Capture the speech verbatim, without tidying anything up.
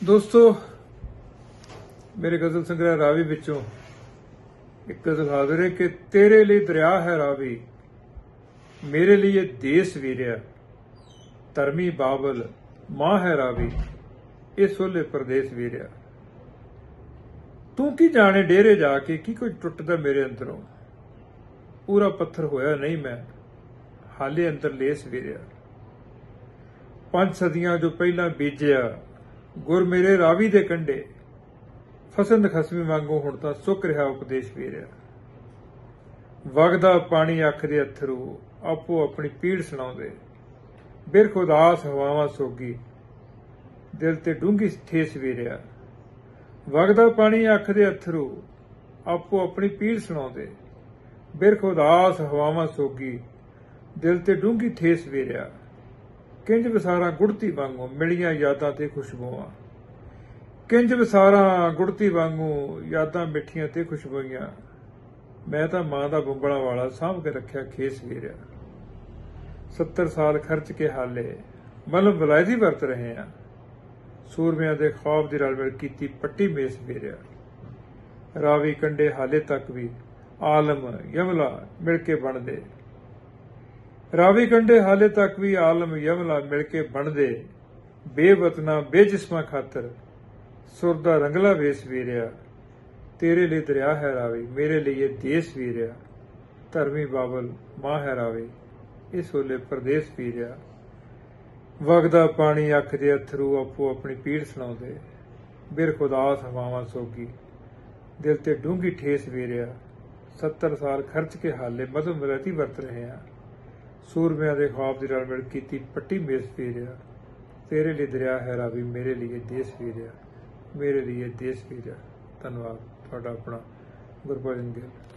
दोस्तों, मेरे गजल संग्रह रावी विचों एक गजल हाजिर है कि तेरे लिए दरिया है रावी, मेरे लिए देश वीरिया, धर्मी बाबल मां है रावी, इस ओले परदेस वीरिया। तू की जाने डेरे जाके की कुछ टुटदा मेरे अंदरों, पूरा पत्थर होया नहीं मैं हाले अंदर लेस वीरिया। पंज सदियां जो पहला बीजिया गुर मेरे रावी दे कंडे, फसंद खसमी वांगू हुण तां सुक रहा उपदेश वीरिया। वगदा पानी अख दे अथरू आपो अपनी पीड़ सुणाउंदे, बिरख उदास हवावां सोगी दिल ते डूंगी ठेस वीरिया। वगदा पानी अख दे अथरू आपो अपनी पीड़ सुणाउंदे, बिरख उदास हवावां सोगी दिल ते डूंगी ठेस वीरिया। किंज विसारा गुड़ती वांगू मिलियां यादां ते खुशबूआं, किंज विसारा गुड़ती वांगू यादां मिठियां ते खुशबूइयां। मैं तां मां दा बुंबड़ा वाला साਂਭ के रखिया खेस वीरिया। सत्तर साल खर्च के हाले मलम वलायदी वरत रहे हैं, सूरमियां दे खौफ दी रल मिल कीती पट्टी मेस वीरिया। रावी कंडे हाले तक भी आलम यमला मिल के बनदे, रावी कंडे हाले तक भी आलम यमला मिलके बनदे। बेवतना बेजिस्मा खातर सुरदा रंगला वेस वीरिया। तेरे लिए दरिया है रावी, मेरे लिए देश वीरिया, धर्मी बाबल मां है रावी, इस ओले परदेस वीरिया। वगदा पानी अख दे अथरू आपो अपनी पीड़ सुणाउंदे, बिरख उदास हवावां सोगी दिल ते डूंगी ठेस वीरिया। सत्तर साल खर्च के हाले मदम वलैती वरत रहे हैं, सूरमियां दे खौफ दी रल मिल कीती पट्टी मेस वीरिया। तेरे लिए दरिया है रावी, मेरे लिए देश वीरिया, मेरे लिए देश वीरिया। धन्यवाद। तुहाडा अपना गुरभजन गिल।